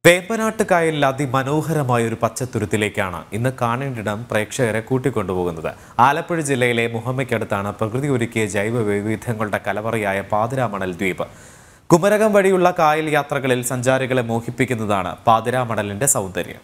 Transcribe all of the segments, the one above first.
വേമ്പനാട്ടുകായലിൽ അതിമനോഹരമായ ഒരു പച്ചത്തുരുത്തിലേക്കാണ് ഇന്ന് കാണേണ്ടിടം പ്രേക്ഷകരെ കൂട്ടിക്കൊണ്ടുപോകുന്നത്. ആലപ്പുഴ ജില്ലയിലെ മുഹമ്മയ്ക്കടുത്താണ് പ്രകൃതി ഒരുക്കിയ ജൈവ വൈവിധ്യങ്ങളുടെ കലവറയായ പാതിരാമണൽ ദ്വീപ്. കുമരകം വഴിയുള്ള കായൽ യാത്രകളിൽ സഞ്ചാരികളെ മോഹിപ്പിക്കുന്നതാണ് പാതിരാമണലിന്റെ സൗന്ദര്യം.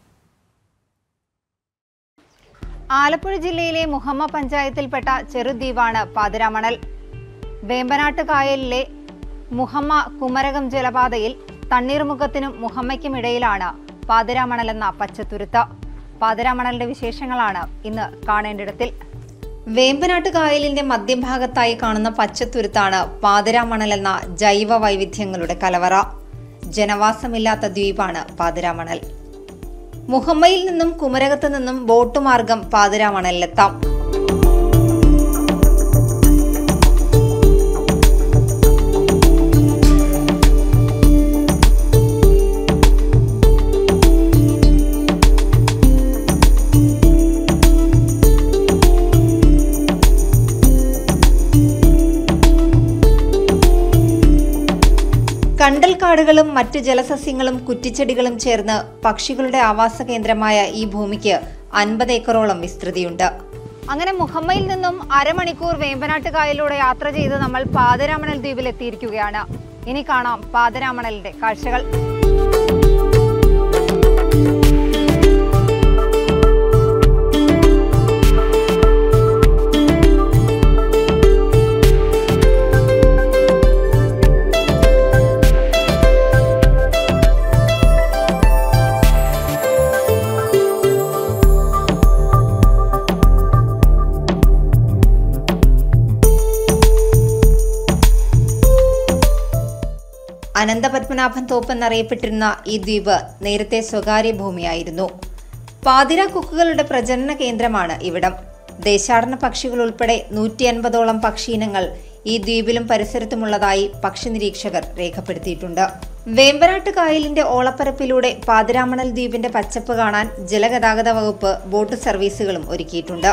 ആലപ്പുഴ ജില്ലയിലെ മുഹമ്മ പഞ്ചായത്തിൽപ്പെട്ട ചെറുദ്വീപാണ് പാതിരാമണൽ. വേമ്പനാട്ടുകായലിലെ മുഹമ്മ കുമരകം ജലപാതയിൽ തണ്ണീർമുഖത്തിനും മുഹമ്മയ്ക്കും ഇടയിലാണ് പാതിരാമണൽ എന്ന പച്ചത്തുരുത്ത്. പാതിരാമണലിന്റെ വിശേഷങ്ങളാണ് ഇന്ന് കാണേണ്ടിടത്തിൽ. വേമ്പനാട്ടുകായലിന്റെ മധ്യഭാഗത്തായി കാണുന്ന പച്ചത്തുരുത്താണ് പാതിരാമണൽ എന്ന ജൈവ വൈവിധ്യങ്ങളുടെ കലവറ. ജനവാസമില്ലാത്ത ദ്വീപാണ് പാതിരാമണൽ. മുഹമ്മയിൽ നിന്നും കുമരകത്ത് നിന്നും ബോട്ട് മാർഗം പാതിരാമണലിലെത്താം. കണ്ടൽക്കാടുകളും മറ്റു ജലസസ്യങ്ങളും കുറ്റിച്ചെടികളും ചേർന്ന് പക്ഷികളുടെ ആവാസ കേന്ദ്രമായ ഈ ഭൂമിക്ക് 50 ഏക്കറോളം വിസ്തൃതിയുണ്ട്. അങ്ങനെ മുഹമ്മയിൽ നിന്നും അരമണിക്കൂർ വേമ്പനാട്ടുകായലിലൂടെ യാത്ര ചെയ്ത് നമ്മൾ പാതിരാമണൽ ദ്വീപിൽ എത്തിയിരിക്കുകയാണ്. ഇനി കാണാം പാതിരാമണലിന്റെ കാഴ്ചകൾ. അനന്തപത്മനാഭൻ തോപ്പ് എന്നറിയപ്പെട്ടിരുന്ന ഈ ദ്വീപ് നേരത്തെ സ്വകാര്യ ഭൂമിയായിരുന്നു. പാതിര കൊക്കുകളുടെ പ്രജനന കേന്ദ്രമാണ് ഇവിടം. ദേശാടന പക്ഷികൾ ഉൾപ്പെടെ 150ഓളം പക്ഷിയിനങ്ങൾ ഈ ദ്വീപിലും പരിസരത്തുമുള്ളതായി പക്ഷി നിരീക്ഷകർ രേഖപ്പെടുത്തിയിട്ടുണ്ട്. വേമ്പനാട്ടുകായലിന്റെ ഓളപ്പരപ്പിലൂടെ പാതിരാമണൽ ദ്വീപിന്റെ പച്ചപ്പ് കാണാൻ ജലഗതാഗത വകുപ്പ് ബോട്ട് സർവീസുകളും ഒരുക്കിയിട്ടുണ്ട്.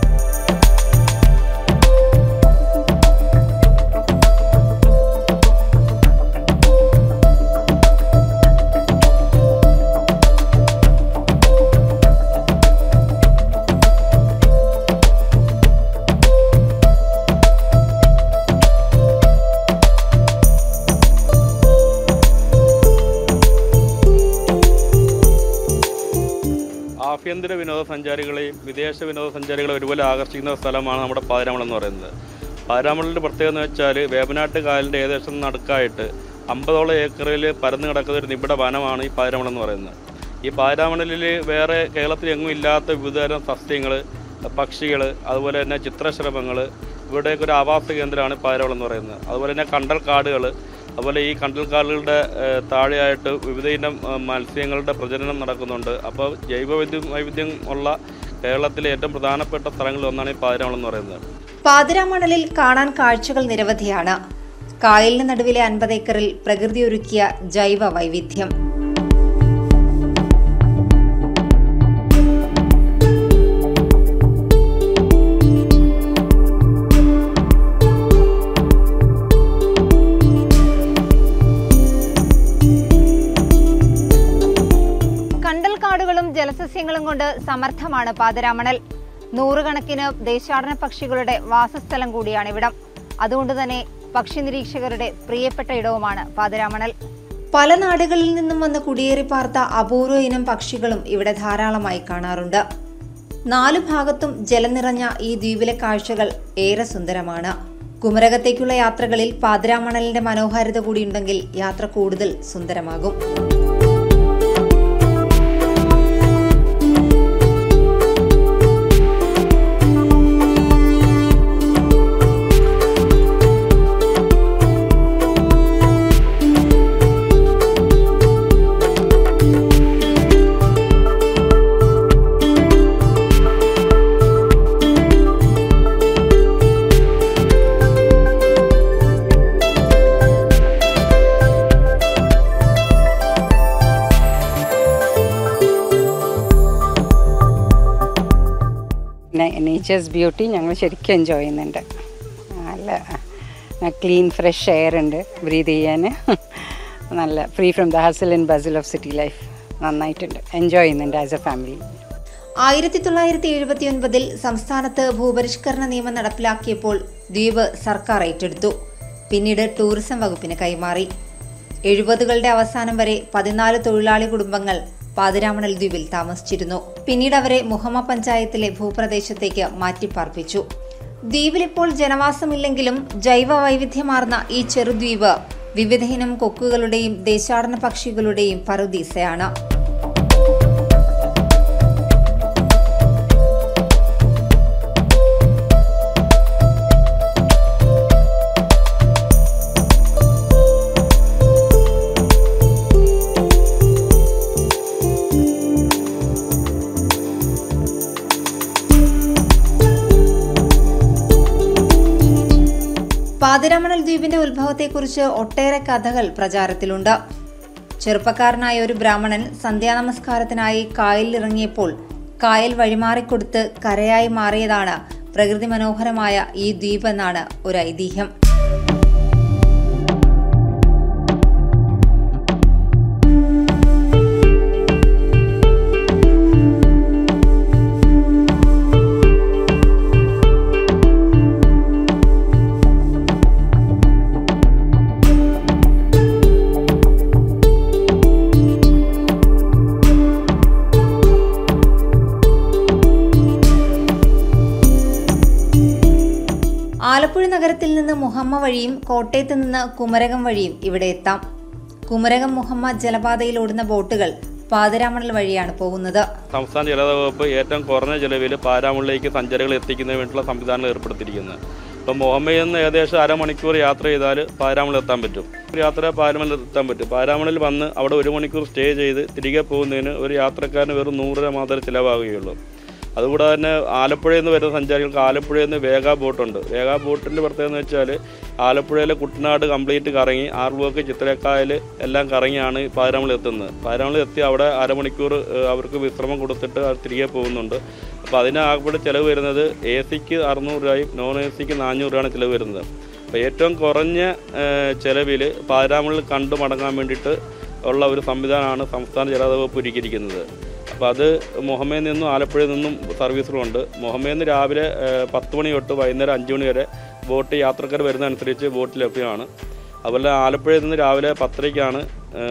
ആഭ്യന്തര വിനോദസഞ്ചാരികളെയും വിദേശ വിനോദസഞ്ചാരികളെ ഒരുപോലെ ആകർഷിക്കുന്ന സ്ഥലമാണ് നമ്മുടെ പാതിരാമണൽ എന്ന് പറയുന്നത്. പാതിരാമണലിൻ്റെ പ്രത്യേകത എന്ന് വെച്ചാൽ വേമ്പനാട്ട് കായലിൻ്റെ ഏകദേശം നടുക്കായിട്ട് 50ഓളം ഏക്കറിൽ പരന്നു കിടക്കുന്ന ഒരു നിബിഡ വനമാണ് ഈ പാതിരാമണൽ എന്ന് പറയുന്നത്. ഈ പാതിരാമണലിൽ വേറെ കേരളത്തിൽ എങ്ങും ഇല്ലാത്ത വിവിധതരം സസ്യങ്ങൾ, പക്ഷികൾ, അതുപോലെ തന്നെ ചിത്രശലഭങ്ങൾ, ഇവിടെയൊക്കെ ഒരു ആവാസ കേന്ദ്രമാണ് പാതിരാമണൽ എന്ന് പറയുന്നത്. അതുപോലെ തന്നെ കണ്ടൽക്കാടുകൾ, അതുപോലെ ഈ കണ്ടൽക്കാടുകളുടെ താഴെയായിട്ട് വിവിധയിനം മത്സ്യങ്ങളുടെ പ്രജനനം നടക്കുന്നുണ്ട്. അപ്പോൾ വൈവിധ്യം ഉള്ള കേരളത്തിലെ ഏറ്റവും പ്രധാനപ്പെട്ട സ്ഥലങ്ങളിൽ ഒന്നാണ് ഈ പാതിരാമണൽ എന്ന് പറയുന്നത്. പാതിരാമണലിൽ കാണാൻ കാഴ്ചകൾ നിരവധിയാണ്. കായലിന് നടുവിലെ 50 ഏക്കറിൽ പ്രകൃതി ഒരുക്കിയ ജൈവ വൈവിധ്യം. കണ്ടൽക്കാടുകളും ജലസസ്യങ്ങളും കൊണ്ട് സമർത്ഥമാണ് പാതിരാമണൽ. നൂറുകണക്കിന് ദേശാടന പക്ഷികളുടെ വാസസ്ഥലം കൂടിയാണ് ഇവിടം. അതുകൊണ്ട് തന്നെ പക്ഷി നിരീക്ഷകരുടെ പ്രിയപ്പെട്ട ഇടവുമാണ് പാതിരാമണൽ. പല നാടുകളിൽ നിന്നും വന്ന് കുടിയേറി പാർത്ത അപൂർവ ഇനം പക്ഷികളും ഇവിടെ ധാരാളമായി കാണാറുണ്ട്. 4 ഭാഗത്തും ജലം നിറഞ്ഞ ഈ ദ്വീപിലെ കാഴ്ചകൾ ഏറെ സുന്ദരമാണ്. കുമരകത്തേക്കുള്ള യാത്രകളിൽ പാതിരാമണലിന്റെ മനോഹാരിത കൂടിയുണ്ടെങ്കിൽ യാത്ര കൂടുതൽ സുന്ദരമാകും. നേച്ചേഴ്സ് ബ്യൂട്ടി ഞങ്ങൾ ശരിക്കും എൻജോയ് ചെയ്യുന്നുണ്ട്. നല്ല ക്ലീൻ ഫ്രഷ് എയർ ഉണ്ട് ബ്രീത് ചെയ്യാൻ. നല്ല free from the hassle and bustle of city life. നന്നായിട്ടുണ്ട്, എൻജോയ് ചെയ്യുന്നുണ്ട് ആസ് എ ഫാമിലി. 1979 സംസ്ഥാനത്ത് ഭൂപരിഷ്കരണ നിയമം നടപ്പിലാക്കിയപ്പോൾ ദ്വീപ് സർക്കാർ ഏറ്റെടുത്തു. പിന്നീട് ടൂറിസം വകുപ്പിന് കൈമാറി. 70കളുടെ അവസാനം വരെ 14 തൊഴിലാളി കുടുംബങ്ങൾ പാതിരാമണൽ ദ്വീപിൽ താമസിച്ചിരുന്നു. പിന്നീട് അവരെ മുഹമ്മ പഞ്ചായത്തിലെ ഭൂപ്രദേശത്തേക്ക് മാറ്റിപ്പാർപ്പിച്ചു. ദ്വീപിലിപ്പോൾ ജനവാസമില്ലെങ്കിലും ജൈവ വൈവിധ്യമാർന്ന ഈ ചെറുദ്വീപ് വിവിധയിനം കൊക്കുകളുടെയും ദേശാടന പക്ഷികളുടെയും പറുദീസയാണ്. പാതിരാമണൽ ദ്വീപിന്റെ ഉത്ഭവത്തെക്കുറിച്ച് ഒട്ടേറെ കഥകൾ പ്രചാരത്തിലുണ്ട്. ചെറുപ്പക്കാരനായ ഒരു ബ്രാഹ്മണൻ സന്ധ്യാനമസ്കാരത്തിനായി കായലിലിറങ്ങിയപ്പോൾ കായൽ വഴിമാറിക്കൊടുത്ത് കരയായി മാറിയതാണ് പ്രകൃതി മനോഹരമായ ഈ ദ്വീപ് എന്നാണ് ഒരു ഐതിഹ്യം. ആലപ്പുഴ നഗരത്തിൽ നിന്ന് മുഹമ്മ വഴിയും കോട്ടയത്ത് നിന്ന് കുമരകം വഴിയും ഇവിടെ എത്താം. കുമരകം മുഹമ്മ ജലപാതയിൽ ഓടുന്ന ബോട്ടുകൾ പാതിരാമണൽ വഴിയാണ് പോകുന്നത്. സംസ്ഥാന ജലപാത വകുപ്പ് ഏറ്റവും കുറഞ്ഞ ചെലവിൽ പാതിരാമണലിലേക്ക് സഞ്ചാരികളെ എത്തിക്കുന്നതിന് വേണ്ടിയുള്ള സംവിധാനങ്ങൾ ഏർപ്പെടുത്തിയിരിക്കുന്നത്. ഇപ്പം മുഹമ്മയിൽ നിന്ന് ഏകദേശം അരമണിക്കൂർ യാത്ര ചെയ്താൽ പാതിരാമണൽ എത്താൻ പറ്റും. പാതിരാമണൽ എത്താൻ പറ്റും. പാതിരാമണലിൽ വന്ന് അവിടെ 1 മണിക്കൂർ സ്റ്റേ ചെയ്ത് തിരികെ പോകുന്നതിന് ഒരു യാത്രക്കാരന് വെറും 100 രൂപ മാത്രമേ ചിലവാകുകയുള്ളൂ. അതുകൂടാതെ തന്നെ ആലപ്പുഴയിൽ നിന്ന് വരുന്ന സഞ്ചാരികൾക്ക് ആലപ്പുഴയിൽ നിന്ന് വേഗ ബോട്ടുണ്ട്. വേഗ ബോട്ടിൻ്റെ പ്രത്യേകത എന്ന് വെച്ചാൽ ആലപ്പുഴയിലെ കുട്ടനാട് കംപ്ലീറ്റ് കറങ്ങി ആർവോക്ക് ചിത്രക്കായൽ എല്ലാം കറങ്ങിയാണ് പാതിരാമണൽ എത്തുന്നത്. പാതിരാമണൽ എത്തി അവിടെ അരമണിക്കൂർ അവർക്ക് വിശ്രമം കൊടുത്തിട്ട് അത് തിരികെ പോകുന്നുണ്ട്. അപ്പോൾ അതിന് ആകെപ്പെട്ട് ചിലവ് വരുന്നത് AC-ക്ക് 600 രൂപയും നോൺ AC-ക്ക് 400 രൂപയാണ് ചിലവ് വരുന്നത്. അപ്പോൾ ഏറ്റവും കുറഞ്ഞ ചിലവിൽ പാതിരാമണൽ കണ്ടു മടങ്ങാൻ വേണ്ടിയിട്ട് ഉള്ള ഒരു സംവിധാനമാണ് സംസ്ഥാന ജലപാത വകുപ്പ് ഒരുക്കിയിരിക്കുന്നത്. അപ്പോൾ അത് മുഹമ്മയിൽ നിന്നും ആലപ്പുഴയിൽ നിന്നും സർവീസുകളുണ്ട്. മുഹമ്മയിൽ നിന്ന് രാവിലെ 10 മണി തൊട്ട് വൈകുന്നേരം 5 മണി വരെ ബോട്ട് യാത്രക്കാർ വരുന്നതനുസരിച്ച് ബോട്ട് ലഭ്യമാണ്. അതുപോലെ ആലപ്പുഴയിൽ നിന്ന് രാവിലെ 10:30-ക്കാണ്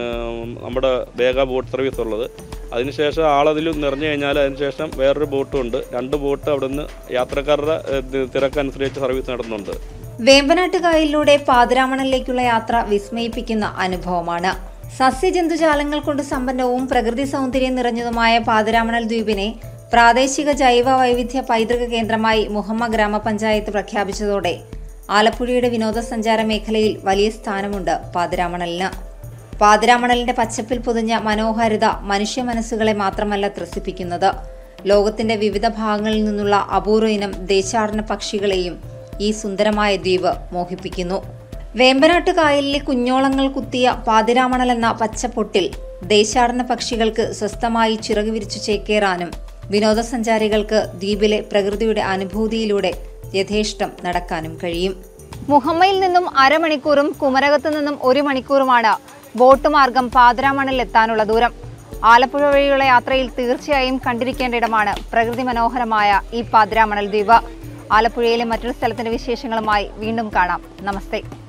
നമ്മുടെ വേഗ ബോട്ട് സർവീസ് ഉള്ളത്. അതിനുശേഷം ആളതിൽ നിറഞ്ഞു കഴിഞ്ഞാൽ അതിനുശേഷം വേറൊരു ബോട്ടും ഉണ്ട്. 2 ബോട്ട് അവിടെ നിന്ന് യാത്രക്കാരുടെ തിരക്കനുസരിച്ച് സർവീസ് നടത്തുന്നുണ്ട്. വേമ്പനാട്ട് കായലിലൂടെ പാതിരാമണലിലേക്കുള്ള യാത്ര വിസ്മയിപ്പിക്കുന്ന അനുഭവമാണ്. സസ്യജന്തുജാലങ്ങൾ കൊണ്ട് സമ്പന്നവും പ്രകൃതി സൗന്ദര്യം നിറഞ്ഞതുമായ പാതിരാമണൽ ദ്വീപിനെ പ്രാദേശിക ജൈവ വൈവിധ്യ പൈതൃക കേന്ദ്രമായി മുഹമ്മ ഗ്രാമപഞ്ചായത്ത് പ്രഖ്യാപിച്ചതോടെ ആലപ്പുഴയുടെ വിനോദസഞ്ചാര മേഖലയിൽ വലിയ സ്ഥാനമുണ്ട് പാതിരാമണലിന്. പാതിരാമണലിന്റെ പച്ചപ്പിൽ പൊതിഞ്ഞ മനോഹാരിത മനുഷ്യ മനസ്സുകളെ മാത്രമല്ല ത്രസിപ്പിക്കുന്നത്, ലോകത്തിന്റെ വിവിധ ഭാഗങ്ങളിൽ നിന്നുള്ള അപൂർവ ഇനം ദേശാടന പക്ഷികളെയും ഈ സുന്ദരമായ ദ്വീപ് മോഹിപ്പിക്കുന്നു. വേമ്പനാട്ട് കായലിലെ കുഞ്ഞോളങ്ങൾ കുത്തിയ പാതിരാമണൽ എന്ന പച്ചപ്പൊട്ടിൽ ദേശാടന പക്ഷികൾക്ക് സ്വസ്ഥമായി ചിറകു വിരിച്ചു ചേക്കേറാനും വിനോദസഞ്ചാരികൾക്ക് ദ്വീപിലെ പ്രകൃതിയുടെ അനുഭൂതിയിലൂടെ യഥേഷ്ടം നടക്കാനും കഴിയും. മുഹമ്മയിൽ നിന്നും അരമണിക്കൂറും കുമരകത്ത് നിന്നും 1 മണിക്കൂറുമാണ് ബോട്ട് മാർഗം പാതിരാമണലിൽ എത്താനുള്ള ദൂരം. ആലപ്പുഴ വഴിയുള്ള യാത്രയിൽ തീർച്ചയായും കണ്ടിരിക്കേണ്ട ഇടമാണ് പ്രകൃതി മനോഹരമായ ഈ പാതിരാമണൽ ദ്വീപ്. ആലപ്പുഴയിലെ മറ്റൊരു സ്ഥലത്തിന്റെ വിശേഷങ്ങളുമായി വീണ്ടും കാണാം. നമസ്തേ.